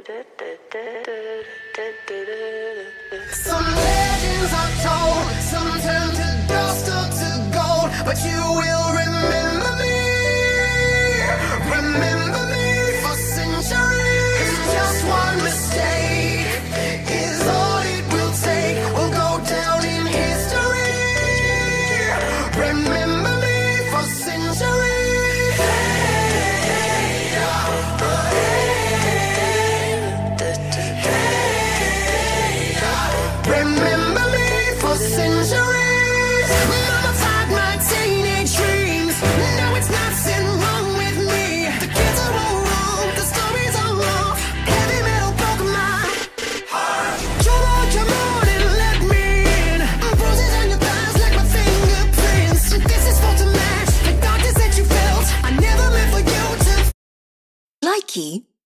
Some legends are told, some turn to dust or to gold, but you will remember me for centuries. Just one mistake is all it will take. We'll go down in history. Remember me for centuries. Remember me for centuries. Mama fight my teenage dreams. No, it's nothing wrong with me. The kids are all wrong, the stories are wrong. Heavy metal broke my heart. Come on and let me in. Bruises on your thighs like my fingerprints. This is for to match the darkness that you felt. I never meant for you to. Likey